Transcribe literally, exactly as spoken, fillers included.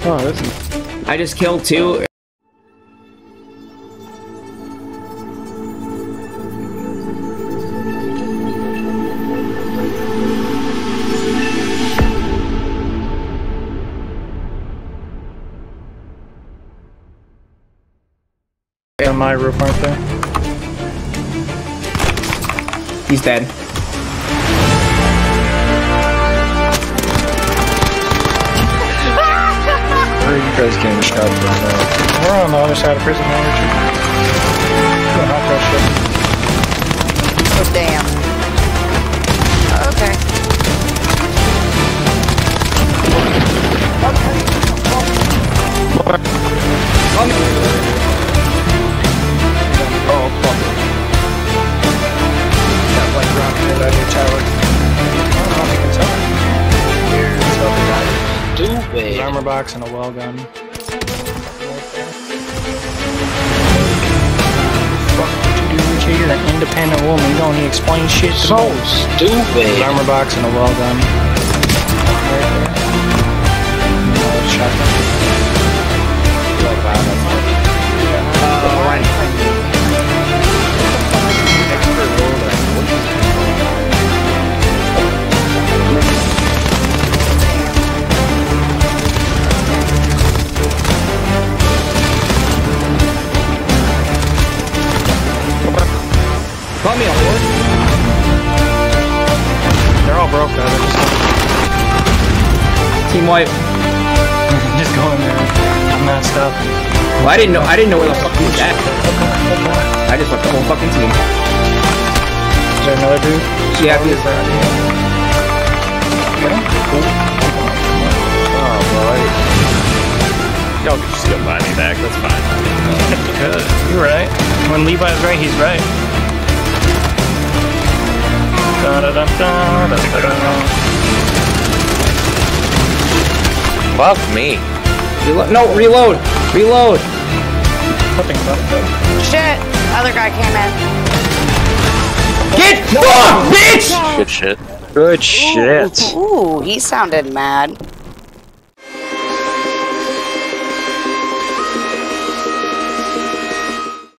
Oh, this is... I just killed two. On my roof, aren't they? He's dead. Where are you guys getting shot from now? We're on the other side of prison now, Richard. Oh, hot cross ship. Oh, damn. Okay. Oh, fuck. That white rock hit out of your tower. I don't think it's up. Here's the other guy. Stupid. An armor box and a well gun. Fuck did you do, Richie? You're an independent woman. You don't need to explain shit to So me. stupid. An armor box and a well gun. Right there. Another shotgun. Like that. Uh, right. Call me on board. They're all broke though. They're just Team wipe. just going there. I'm not stopping. Well, I didn't know. I didn't know where the fuck he was at. I just left the whole fucking team. Is there another dude? Yeah, he is there. Get him? Cool. Oh boy. Y'all can just go buy me back. That's fine. Good. You're right. When Levi's right, he's right. Da da da da da da da. Fuck me. Relo no, reload, reload. Flipping fuck. Shit! Other guy came in. Get fucked, bitch! Good shit. Good shit. Ooh, ooh, he sounded mad.